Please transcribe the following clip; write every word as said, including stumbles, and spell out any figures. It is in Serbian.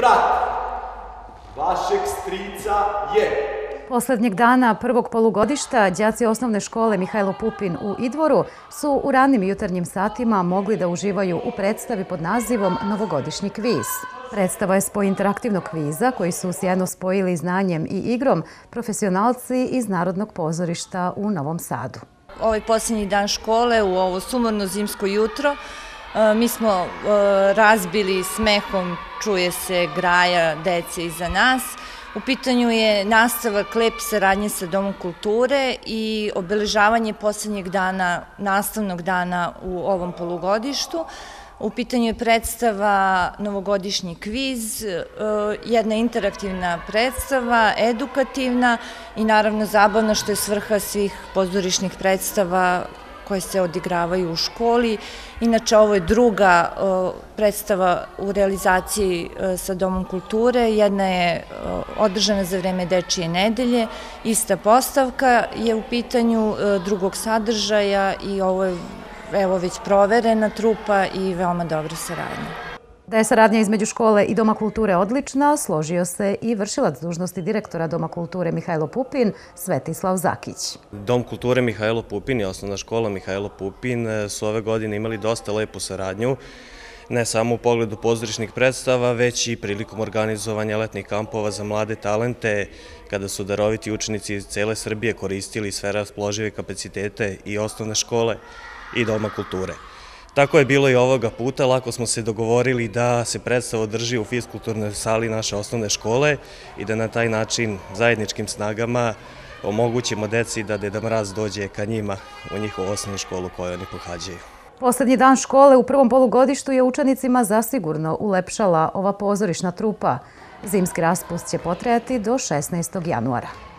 brat vašeg strica je... Poslednjeg dana prvog polugodišta đaci osnovne škole Mihajlo Pupin u Idvoru su u ranim jutarnjim satima mogli da uživaju u predstavi pod nazivom Novogodišnji kviz. Predstava je spoj interaktivnog kviza koji su sjajno spojili znanjem i igrom profesionalci iz Narodnog pozorišta u Novom Sadu. Ovaj posljednji dan škole u ovo sumorno zimsko jutro mi smo razbili smehom, čuje se graja dece iza nas. U pitanju je nastavak lepe saradnje sa Domom kulture i obeležavanje poslednjeg dana, nastavnog dana u ovom polugodištu. U pitanju je predstava Novogodišnji kviz, jedna interaktivna predstava, edukativna i naravno zabavna, što je svrha svih pozorišnih predstava koje se odigravaju u školi. Inače, ovo je druga predstava u realizaciji sa Domom kulture. Jedna je održana za vreme Dečije nedelje. Ista postavka je u pitanju drugog sadržaja i ovo je evo već proverena trupa i veoma dobra saradnja. Da je saradnja između škole i Doma kulture odlična, složio se i vršilac dužnosti direktora Doma kulture Mihajlo Pupin, Svetislav Zakić. Dom kulture Mihajlo Pupin i osnovna škola Mihajlo Pupin su ove godine imali dosta lepu saradnju, ne samo u pogledu pozorišnih predstava, već i prilikom organizovanja letnih kampova za mlade talente, kada su daroviti učenici iz cele Srbije koristili sve raspoložive kapacitete i osnovne škole i Doma kulture. Tako je bilo i ovoga puta, lako smo se dogovorili da se predstava održi u fiskulturnoj sali naše osnovne škole i da na taj način zajedničkim snagama omogućimo deci da Deda Mraz dođe ka njima u njihovu osnovnu školu koju oni pohađaju. Poslednji dan škole u prvom polugodištu je učenicima zasigurno ulepšala ova pozorišna trupa. Zimski raspust će potrajati do šesnaestog januara.